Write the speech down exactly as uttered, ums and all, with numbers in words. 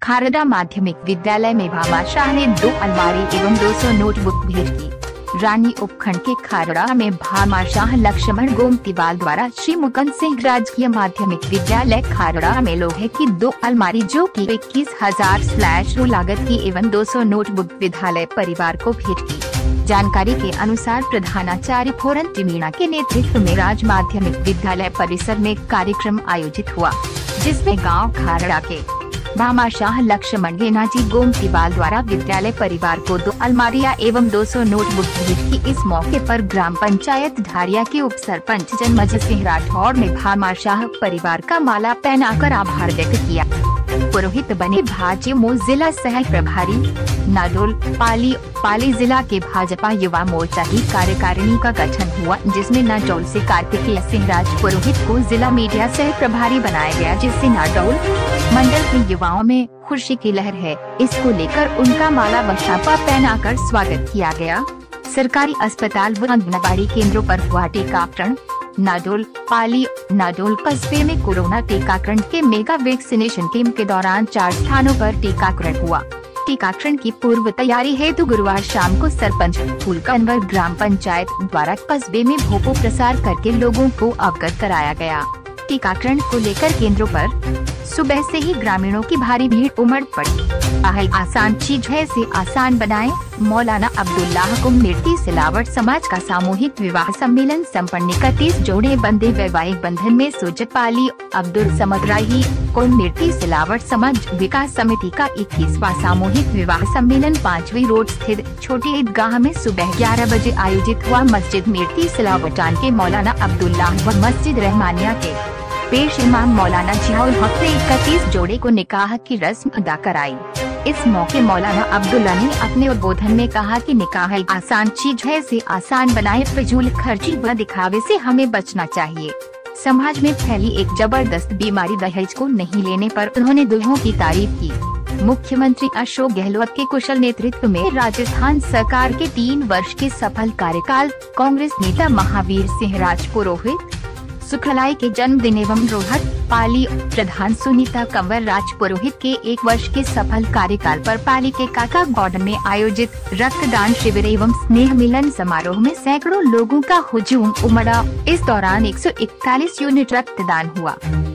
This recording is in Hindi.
खारड़ा माध्यमिक विद्यालय में भामाशाह ने दो अलमारी एवं दो सौ नोटबुक भेंट की। रानी उपखंड के खारड़ा में भामाशाह लक्ष्मण गोमतीवाल द्वारा श्री मुकुंद सिंह राजकीय माध्यमिक विद्यालय खारड़ा में लोहे की दो अलमारी जो कि इक्कीस हजार स्लैश रू लागत की एवं दो सौ नोटबुक विद्यालय परिवार को भेंट की। जानकारी के अनुसार प्रधानाचार्य फोरन टीमीणा के नेतृत्व में राज माध्यमिक विद्यालय परिसर में कार्यक्रम आयोजित हुआ, जिसमें गाँव खारड़ा के भामाशाह लक्ष्मण गेनाजी गोमतीवाल द्वारा विद्यालय परिवार को दो अलमारियां एवं दो सौ नोटबुक भेंट की। इस मौके पर ग्राम पंचायत ढारिया के उप सरपंच जन्मजय सिंह राठौड़ ने भामाशाह परिवार का माला पहनाकर आभार व्यक्त किया। पुरोहित बने भाजपा जिला सह प्रभारी नाडोल पाली पाली जिला के भाजपा युवा मोर्चा की कार्यकारिणी का गठन हुआ, जिसमें नाडोल से कार्तिकेय सिंह राज पुरोहित को जिला मीडिया सह प्रभारी बनाया गया, जिससे नाडोल मंडल के युवाओं में खुशी की लहर है। इसको लेकर उनका माला व छापा पहनाकर स्वागत किया गया। सरकारी अस्पताल व आंगनबाड़ी केंद्रों पर हुआ टीकाकरण। नाडोल पाली नाडोल कस्बे में कोरोना टीकाकरण के मेगा वैक्सीनेशन कैंप के दौरान चार स्थानों पर टीकाकरण हुआ। टीकाकरण की पूर्व तैयारी हेतु गुरुवार शाम को सरपंच फूलकनवर ग्राम पंचायत द्वारा कस्बे में भोपो प्रसार करके लोगों को अवगत कराया गया। टीकाकरण को लेकर केंद्रों पर सुबह से ही ग्रामीणों की भारी भीड़ उमड़ पड़ी। पहल आसान चीज है से आसान बनाएं। मौलाना अब्दुल्लाह को मिर्ती सिलावट समाज का सामूहिक विवाह सम्मेलन संपन्न। इकतीस जोड़े बंधे वैवाहिक बंधन में सुजपाली अब्दुल समद राही को मिर्ती सिलावट समाज विकास समिति का इक्कीसवां सामूहिक विवाह सम्मेलन पांचवी रोड स्थित छोटी ईदगाह में सुबह ग्यारह बजे आयोजित हुआ। मस्जिद मिर्ती सिलावटान के मौलाना अब्दुल्लाह व मस्जिद रहमानिया के पेश इमाम मौलाना जियाउल हक ने इकतीस जोड़े को निकाह की रस्म अदा कराई। इस मौके मौलाना अब्दुल्ला ने अपने उद्बोधन में कहा कि निकाह आसान चीज है से आसान बनाए। फिजूल खर्ची व दिखावे से हमें बचना चाहिए। समाज में फैली एक जबरदस्त बीमारी दहेज को नहीं लेने पर उन्होंने दुल्हों की तारीफ की। मुख्यमंत्री अशोक गहलोत के कुशल नेतृत्व में राजस्थान सरकार के तीन वर्ष के सफल कार्यकाल, कांग्रेस नेता महावीर सिंह राजपुरोहित सुखलाई के जन्मदिन एवं रोहट पाली प्रधान सुनीता कंवर राजपुरोहित के एक वर्ष के सफल कार्यकाल पर पाली के काका गार्डन में आयोजित रक्तदान शिविर एवं स्नेह मिलन समारोह में सैकड़ों लोगों का हुजूम उमड़ा। इस दौरान एक सौ इकतालीस यूनिट रक्तदान हुआ।